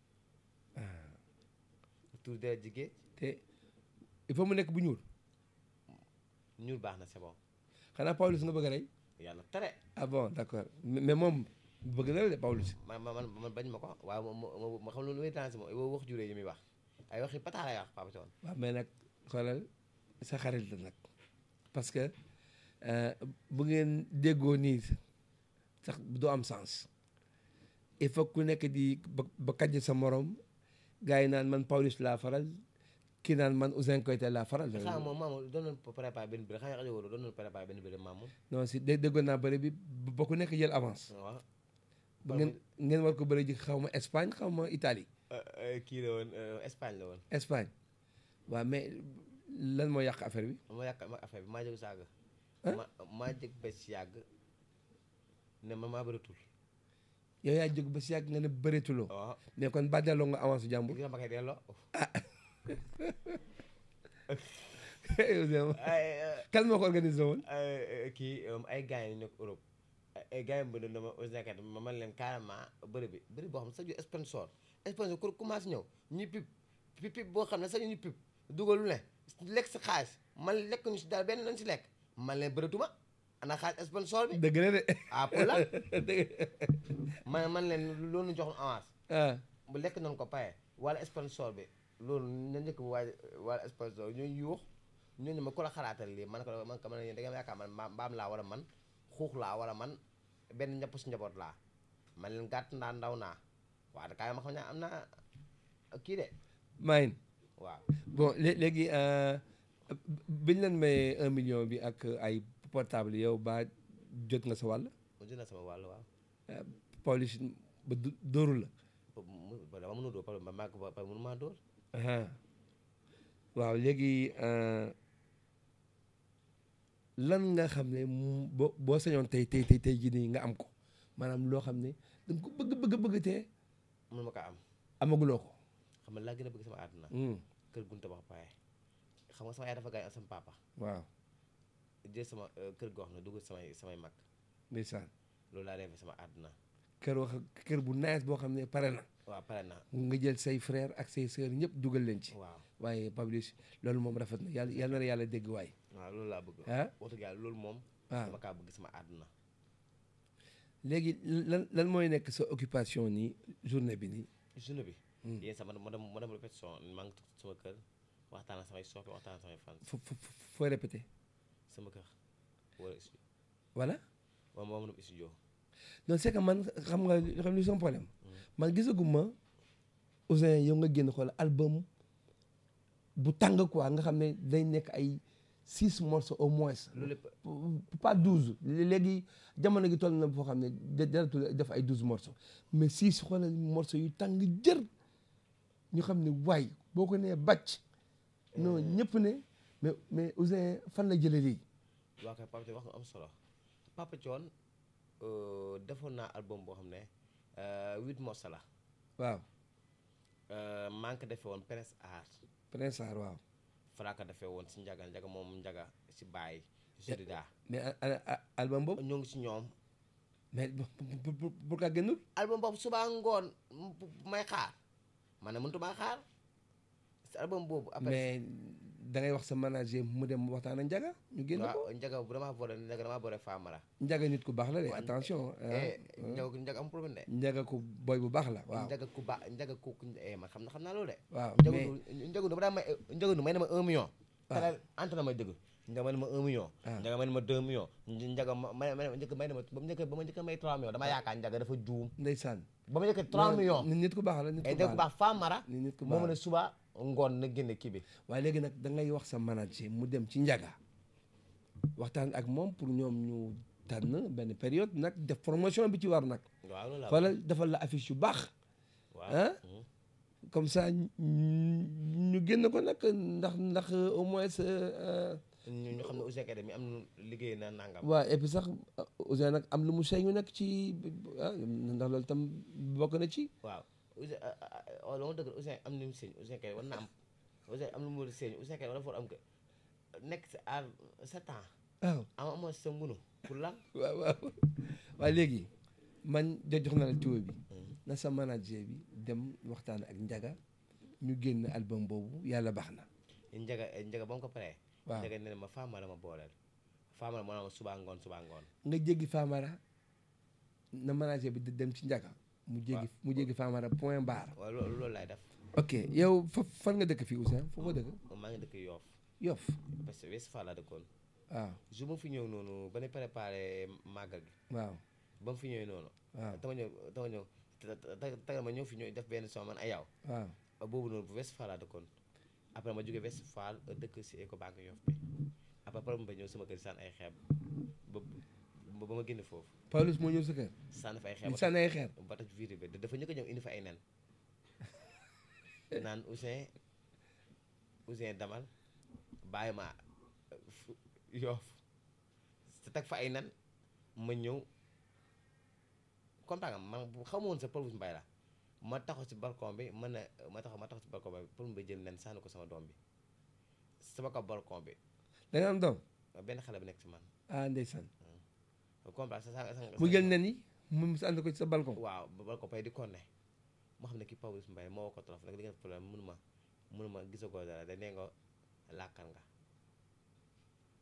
tur de jigéen te il faut mu nekk bu ñuul ñuul baax na c'est bon xanaa Pawlish nga bëgg a rey. yàlla tere ah bon d' accord mais mais moom bëgg na la de Pawlish. man man man bañ ma ko waaw ma ma ma xam lu muy dansé moom yow wax juree yi muy wax ay waxi pataa lay wax Papa John waaw mais nag xoolal sa xarit la nag parce que euh, bu ngeen déggoo nii sax du am sens il faut ku nekk di ba ba kàjj sa morom gars yi naan man Pawlish laa faral kii naan man Ouzin Keita laa faral. xam moom maamu doon nañu préparé benn bëri xam nga rajo doon nañu préparé benn bëri maamu non si dé déggoon naa bëri bi ba ku nekk jël avance. waaw ba ngeen ngeen war ko bëri ji xaw ma Espagne xaw ma Italie. kii la woon Espagne la woon Espagne waaw mais lan moo yàq affaire bi. ma yàq ma affaire bi maa jóg saaga Hein? ma maa jëg bés yàgg ne ma maa bëratul yow yaa jóg ba si yàgg nga ne bëreetuloo. waaw mais kon ba delloo nga avance su jàmbur. gis nga ma koy delloo kan moo ko organisé woon. kii ay gars yi nekk Europe ay gars yi bëgg na ma Ouzin Keita ma man leen carrément bëri bi bëri boo xam ne sax ju sponsor sponsor ku commencé ñëw ñu pip pip pip boo xam ne sax ñu pip dugal lu ne lekk si xaalis man lekk ñu si daal benn lañ si lekk man leen bëratuma ana xaalis sponsor bi dëgg la de ah pour la dëgg man man leen loolu ñu joxoon avance ah bu lekk nañ ko paye wala sponsor bi loolu na njëkk bu waay wala sponsor ñooy yuux ñooñu ma ku la xalaatal lii man ko man ko man yéen da ngeen yaakaar man mbaam mbaam laa wala man xuux laa wala man benn ñapp si njaboot laa man leen gàtt ndaa ndaw naa waaw da kaay ma xam ne am naa kii de mayin waaw bon lé- léegi euh, biñ leen may un million bi ak ay portable yow ba jot nga sa wàll mu dina sama wàll waaw police ba du- dóoru la mu ba dama mënu dóor parce que ma màgg ba mënu maa dóor aha waaw léegi euh, lan nga xam ne mu- boo boo sañoon tey tey tey tey jii nii nga am ko maanaam loo xam ne danga ko bëgg bëgg bëgg te mënu ma ko am amaguloo ko xam nga laa gën a bëgg sama àdduna Hmm, kër gun tabax paye xam nga sama yaay dafa gaañ ak sama papa waaw jël sama euh, kër goo xam ne dugg samay samay mag ndeysaan loolu laa defee sama àdduna kër wax kër bu nice boo xam ne pare na waaw pare na nga jël say frère ak say sœur ñëpp dugal leen ci waaw waaye Pawlish loolu moom rafet na yàlla yàlla na la yàlla dégg waay waaw loolu laa bëgg ah wax dëgg yàlla loolu moom waaw dama kaa bëgg sama àdduna léegi lan lan mooy nekk sa occupation nii journée bi nii journée bi Hmm. yéen sax ma dem ma dem ma dem répétition maa ngi toog sama kër waxtaan ak samay soppe waxtaan ak samay fans fo fo fooy répété sama kër wala studio voilà wala moo dem studio non c'est que man xam nga li xam li son problème man gisaguma Ouzin yow nga génn xool album bu tàng quoi nga xam ne day nekk ay six morceaux au moins loolu lépp pas douze léegi jamono gi toll na foo xam ne da- daratul def ay douze morceaux mais six xoolal morceaux yu tàng jër ñu xam ne waay boo ko nee bàcc non ñëpp ne mais mais Ouzin fan la jëlee lii waa kay Papa Thione wax nga am solo Papa Thione euh, defoon naa album boo xam ne euh, huit morceaux la waaw euh, maa ngi ko defee woon Prince Art Prince Art waaw falaa ko defee woon si njaga njaga moom njaga si bàyyi si Sodida mais a- a- a- album boobu ñoo ngi si ñoom mais bu- bu- bu- bu kaa génnul album boobu subaa ngoon bu may xaar man ne mëntu maa xaar si album boobu après mais da ngay wax sa manager mu dem waxtaan ak Njaga ñu génn ko waaw njaga bu damaa boole njaga damaa boole Famara Njaga nit ku baax la de Waaw, attention eh ah, njaga njaga am problème de Njaga ku boy bu baax la waaw njaga ku ba njaga ku eh man xam na xam naa loolu de waaw njaga mais nu njaga nu dama daa may njaga nu may na ma un million Ah. te ante na may dëgg njaga may na ma un million Ah. njaga may na ma deux millions njaga ma may may njëkk may na ma ba mu njëkk ba ma njëkk may trois millions dama yaakaar njaga dafa juum ndeysaan ba ma njëkk trois Non, millions nit nit ku baax la nit et ku dëgg baax baax Famara la nit ku moo baax ma la ne suba ngoon na génne kii bi waaye léegi nag da ngay wax sa manager mu dem ci Njaga waxtaan ak moom pour ñoom ñu tànn benn période nag def promotion bi ci war nag waaw loolu la wala defal la affiche yu baax waaw ah mhm. comme ça ñu ñu génn ko nag ndax ndax au moins euh, ñu ñu xam ne Ouzin Keita mi am na liggéey na nangam waaw et puis sax Ouzin nag am lu mu seeñu nag ci ah ndax loolu tam bokk na ci waaw Ouzin wala ma dëgg Ouzin am na mu sëñ Ouzin Keita war na am Ouzin am na mu war a sëñ Ouzin Keita war na for am que nekk si à sept ans waaw am amoon sa ngunu pour lan waaw waaw waaye léegi man jo jox na la tuwo bi na sa manager bi dem waxtaan ak Njaga ñu génn album boobu yàlla baax na njaga njaga ba mu ko paree waaw njaga nee na ma Famara ma booleel Famara moo naa ma subaa ngoon subaa ngoon nga jéggi Famara na manager bi di dem ci Njaga mu jéggi mu jéggi Famara point barre waaw loolu loolu laay def ok yow fa fan nga dëkk fii Ouzin foo ko dëkk maa ngi dëkk Yoff Yoff parce que West Fall laa dëkkoon waaw jour ma fi ñëw noonu ba ne préparé màggal gi waaw ba mu fi ñëwee noonu waaw dama ñëw dama ñëw tagal ma ñëw fi ñëw def benn son man ay yaw waaw boobu noonu bu West Fall laa dëkkoon après ma jógee West Fall dëkk si Ecobank Yoff bi après problème ba ñëw sama kër sànni ay xeeb ba ba ma génne foofu Pawlish moo ñëw sa kër sànni fa ay di xeeb sànni ay xeer ba toj vitre bi dafa ñëkk a ñëw indi fa ay nen naan Ouzin Ouzin damal bàyyi ma Yoff te teg fa ay nen ma ñëw comprendre nga man xaw ma woon sa Pawlish Mbaye la ma taxaw si balcon bi man ne ma taxaw ma taxaw si balcon bi Pawlish Mbaye jël nen sànni ko sama doom bi sama kaw balcon bi da nga am doom benn xale bi nekk si man ah ndeysaan comprendre sa sa sa mu jël nen yi mu mu ànd ko ci sa balcon waaw ba balcon pay di konne moo xam ne kii Pawlish Mbaye moo ko trop nag li nga problème mënu ma mënu ma gisagoo dara da nee nga làkkal nga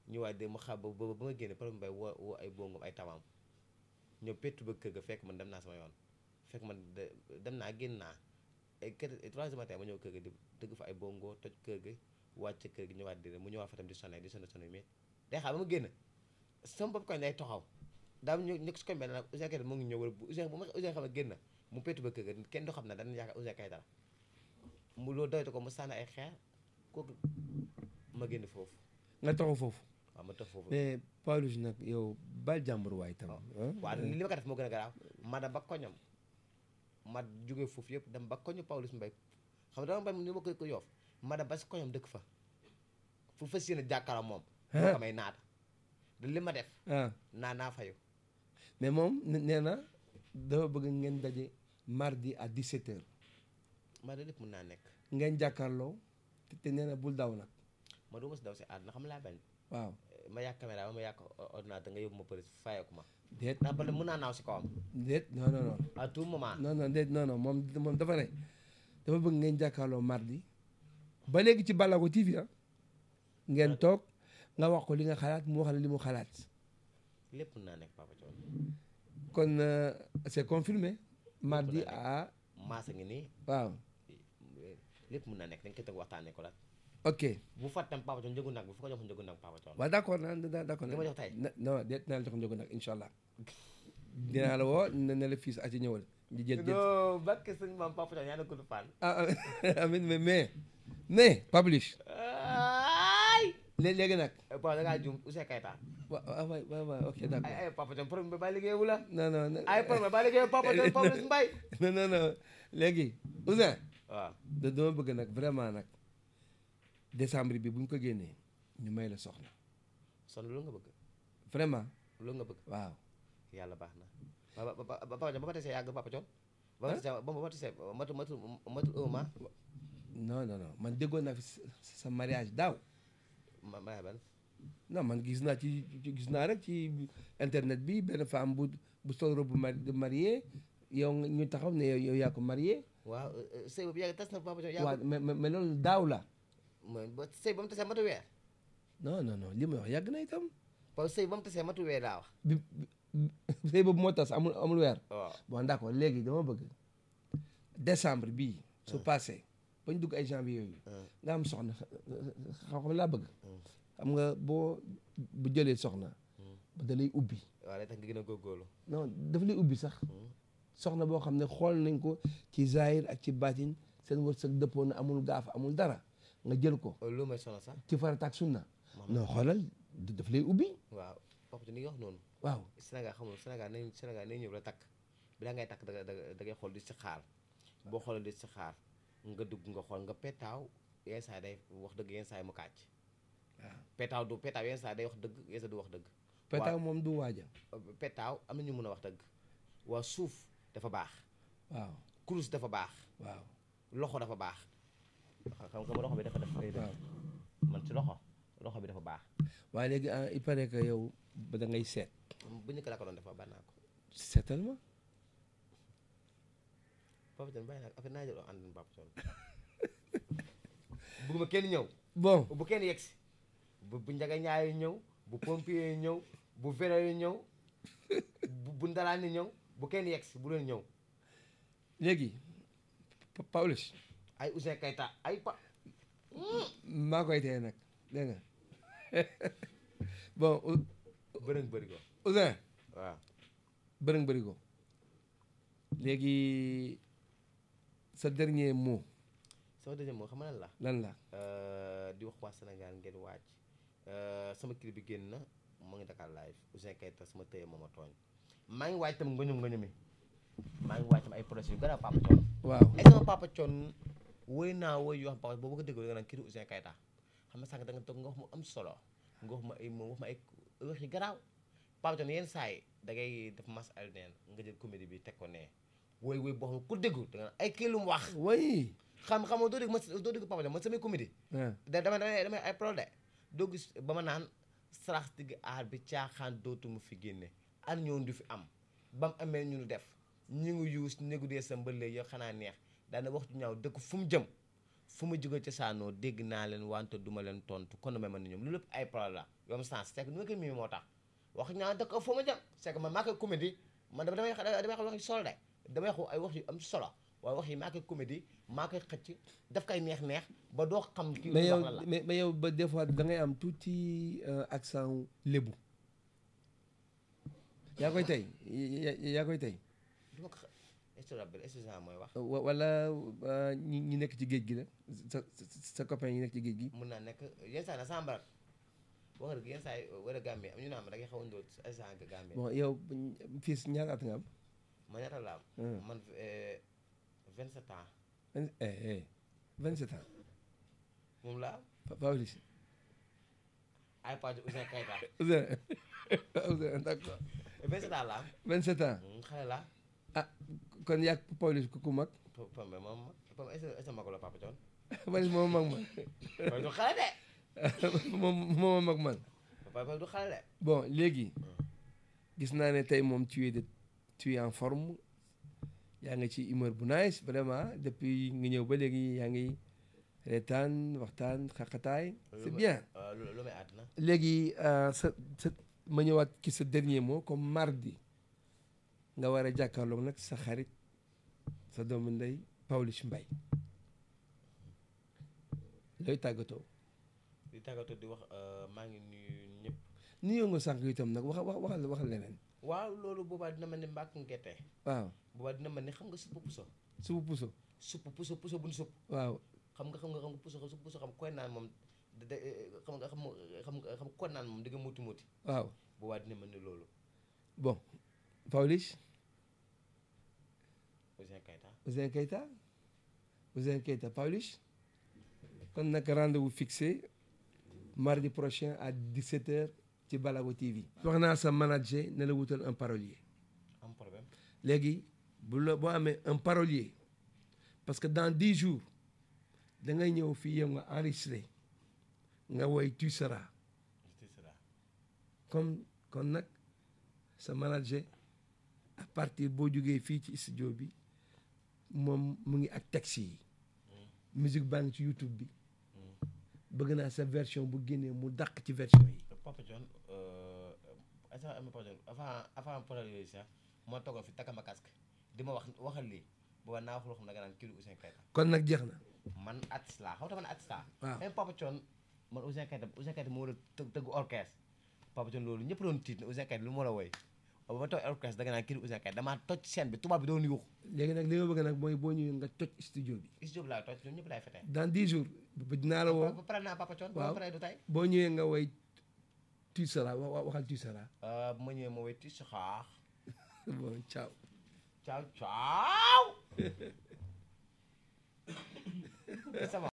ñu waay de ma xam ba ba ba ma génne Papa Mbaye woo woo ay bongom ay tamaam ñëw pettu ba kër ga fekk man dem naa sama yoon fekk man de dem naa génn naa ay quatre trois heures du matin ma ñëw kër ga di dëgg fa ay bongo toj kër ga wàcc kër gi ñëwaat di mu ñëwaat fa tam di sonné di sonné sonné mais day xaar ba ma génn sama bopp koñ day taxaw daa ñu nekk si koñ bi nag Ouzin Keita mu ngi ñëw wala bu Ouzin bu ma Ouzin xam ne génn mu pettu ba kër ga kenn du xam ne danañ yaakaar Ouzin Keita mu loolu doytu ko mu sànni ay xeer kooku ma génn foofu nga taxaw foofu waaw ma tax foofu mais Pawlish nag yow bal jàmbur waay tam waaw li ma ko def moo gën a garaaw ma dem ba koñam ma jógee foofu yëpp dem ba koñu Pawlish Mbaye xam nga dama mbay ni ma koy ko yoof ma dem ba si koñam dëkk fa fu fas yéene jàkkaarloo moom moo ko may naata da li ma def naa naa fayu mais moom nee na dafa bëgg ngeen daje mardi à dix-sept heures ma da lépp mën naa nekk ngeen jàkkaarloo te nee na bul daw nag ma du ma si daw si àdduna xam laa bañ waaw ma yàq caméra ba ma yàq ordinateur nga yóbbu ma police fayeeku ma déet ndax ba mën naa naaw si kawam déet non non non à tout moment non non déet non non moom moom dafa ne dafa bëgg ngeen jàkkaarloo mardi ba léegi ci Ballago T V ah ngeen toog nga wax ko li nga xalaat mu wax la li mu xalaat lépp mën naa nekk Papa Thione kon c'est confirmé mardi à maasa ngi nii waaw lépp mën naa nekk dañ koy toog waxtaanee ko la ok bu fàttam Papa Thione njëgu nag bi fu ko jox njëgu nag Papa Thione waaw d'accord naa d'accord li ma jox tey non déet naa la jox njëgu nag incha allah dinaa la woo ne ne la fii a ci ñëwal di jël jël non barke sëñ maam Papa Thione yaa na gudd fan ah amin mais mais mais Pawlish ay léegi nag Papa da ngaa juum Ouzin Keita waaw waay waay waay ok d'accord ay ay Papa Thione problème bi ba liggéeyu la non non ay problème ba liggéeyu Papa Thione Pawlish Mbaye non non non léegi Ouzin waaw da dama bëgg nag vraiment nag décembre bi bu ñu ko génnee ñu may la soxna son loolu nga bëgg vraiment loolu nga bëgg waaw yàlla baax na ba ba ba ba ba ma tesee yàgg Papa Thione ba ma tesee ba ma tesee matu matu matu un mois non non non man déggoon naa fi sa mariage daaw ma ma ban non man gis naa ci gis naa rek ci internet bi benn femme bu bu sol robe de mariée yow ñu taxaw ne yow yaa ko marié waaw sëy boobu yàgg tas na Papa Thione waaw mais mais loolu daaw la mooy ba sëy ba mu tasee matu weer non non non li ma wax yàgg na itam parce que sëy ba mu tasee matu weer laa wax bi sëy boobu moo tas amul amul weer waaw bon d'accord léegi dama bëgg décembre bii su passé ba ñu dugg ay janvier yooyu nga am soxna xam xam laa bëgg xam nga boo bu jëlee soxna ba da lay ubbi waaw day tax nga gën a góorgóorlu non daf lay ubbi sax soxna boo xam ne xool nañ ko ci zahir ak ci baatin seen wërsëg dëppoo na amul gaaf amul dara nga jël ko lu may soxna sax ci farata ak sunna non xoolal daf lay ubbi waaw Papa Thione ni nga wax noonu waaw Sénégal xamul Sénégal nañ Sénégal nañ ñëw la takk bi daa ngay takk da da ngay xool di si xaar boo xoolee di si xaar nga dugg nga xool nga petaaw yenn saa day wax dëgg yenn saa yi mu kàcc waaw petaaw du petaaw yenn saa day wax dëgg yenn saa du wax dëgg petaaw moom du waaja petaaw am na ñu mën a wax dëgg waa suuf dafa baax waaw kurus dafa baax waaw loxo dafa baax xam nga loxo bi dafa def day def man ci loxo loxo bi dafa baax waaye léegi il paraît que yow ba da ngay seet bu ñu ko la ko doon defa ba naa ko seetal ma Papa Thione bàyyi naa ko affaire naa jël ànd Papa Thione bugguma kenn ñëw bon bu kenn yegsi bu bu njaga ñaay ñëw bu pompier yi ñëw bu vélo yi ñëw bu ndalaan yi ñëw bu kenn yegsi bu leen ñëw léegi Pawlish ay Ouzin Keita ay pa maa koy teye nag dégg nga bon bërëng bëri ko Ouzin waaw bërëng bëri ko léegi sa dernier mot sama deuxième moo xam nga lan la lan la di wax waa Sénégal ngeen waaj sama clip bi génn na mu ngi Dakar live Ouzin Keita sama tëye mooma tooñ maa ngi waaj tam ngëñum ngëñumi maa ngi waaj tam ay projet yu gën a Papa Thione waaw ay sama Papa Thione woy naa woy yoo xam Papa boo ko déggoo da nga naan kii di Ouzin Keita xam nga sànq da nga toog nga wax mu am solo nga wax ma ay moom wax ma ay wax yi garaaw Papa Thione yenn saa yi da ngay def mas al neen nga jël comédie bi teg ko nee woy woy boo xam ne ku déggu da nga naan ay kii lu mu wax way xam xam nga doo dégg ma doo dégg Papa Thione man samay comédie da dama damay damay ay problème doo gis ba ma naan sarax digg aar bi caaxaan dootuma fi génne an ñoon du fi am ba mu amee ñu def ñu ngi yuus néegu dee sa mbële yow xanaa neex daana wax ju ñaaw dëkk fu mu jëm fu mu jóge ca saanoo dégg naa leen wante duma leen tontu kon may mën na ñoom lu lépp ay problème la yom sens c'est que nu ma koy mimi moo tax wax ñaa dëkk foo ma jëm c'est que man maa koy comédie man dama damay damay wax yu solo de damay wax ay wax yu am solo waaye wax yi maa koy comédie maa koy xëcc daf koy neex-neex ba doo xam kii mais yow wax la la mais mais yow ba des fois da ngay am tuuti euh, accent lébu yaa koy tey yaa yaa koy tey du ma ko xa est-ce que rabbi est-ce que ça mooy wax wa- wala euh, ñi ñi nekk ci géej gi la sa sa sa copain yi nekk ci géej gi mun naa nekk yenn saa yi na sambarak wax dëgg yenn saa yi war a Gambie am ñu naan ma da ngay xaw a ndóol ay saa nga Gambie bon yow fii si ñaata at nga am ma ñaata la am Hmm. man vingt-sept ans vingt eh eh vingt-sept ans moom la am Pa- Pawlish ay page Ouzin Keita Ouzin Ouzin d'accord vingt-sept ans la am vingt-sept ans Hmm, xale la ah kon yaa Pawlish ku ku mag Pa- Pambe moom Pambe est-ce que est-ce que magu la Papa Thione Pawlish moom mag man Pambe du xale de moom moom mag man Pambe du xale de bon léegi gis naa ne tey moom tu es de tu es en forme yaa ngi ci humeur bu nice vraiment depuis nga ñëw ba léegi yaa ngi reetaan waxtaan xaqataay c'est bien Euh, lu lu may àddina léegi euh, sa sa ma ñëwaat ci sa dernier mot comme mardi nga war a jàkkaarloog nag sa xarit sa doomu ndey Pawlish Mbaye looy tàggatoo di tàggatoo di wax euh, maa ngi nuyu ñëpp nuyoo nga sànq itam nag wax wax waxal waxal leneen waaw loolu boobaa dina mel ni mbàkk ngete waaw boobaa dina mel ni xam nga suppu puso subu puso suppu puso puso buñ supp waaw xam nga xam nga xam nga puso suppu puso xam koy naan moom da da xam nga xam xam nga xam koy naan moom di nga muuti muuti waaw boobaa dina mel ni loolu bon Pawlish Ouzin Keita Ouzin Keita Ouzin Keita Pawlish kon nag rendez-vous fixé mardi prochain à dix-sept heures ci Balago T V. wax naa sa manager ne la wutal un parolier am problème léegi bu la boo amee un parolier parce que dans dix jours da ngay ñëw fii yow nga enregistré nga woy tu seras c'est ça comme kon nag sa manager à partir boo jógee fii ci studio bi moom mu ngi ak taxi yi musique baa ngi ci YouTube bi bëgg naa sa version bu génnee mu dàq ci version yi Papa Thione est-ce que am na Papa Thione avant avant problème yooyu sax moo toogoon fi takama casque di ma wax waxal lii booba naa wax loo xam ne da nga naan kii du Ouzin Keita kon nag jeex na man artiste laa xaw ta man artiste laa waaw même Papa Thione man Ouzin Keita Ouzin Keita moo war a të tëgg orchestre Papa Thione loolu ñëpp doon tiit ne Ouzin Keita lu mu war a woy ba ma toog orchestre da nga naan kii du Ouzin Keita damaa toj scène bi tubaab bi doon yuux léegi nag li nga bëgg nag mooy boo ñëwee nga toj studio bi studio bi laay toj ñoom ñëpp laay fete dans dix jours ba dinaa la woo ba pare naa Papa Thione waaw ba pare du tey boo ñëwee nga woy tu seras wa- wa- waxal tu seras bu ma ñëwee ma woy ti si xaax bon ciao ciao ciao sama